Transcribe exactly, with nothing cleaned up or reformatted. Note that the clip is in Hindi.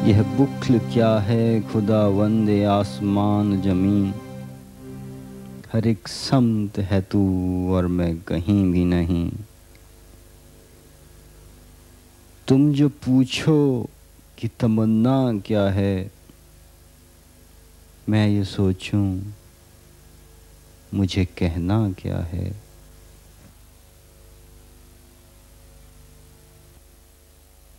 यह बुख्ल क्या है खुदावंद आसमान जमीन, हर एक समत है तू और मैं कहीं भी नहीं। तुम जो पूछो कि तमन्ना क्या है, मैं ये सोचूं मुझे कहना क्या है।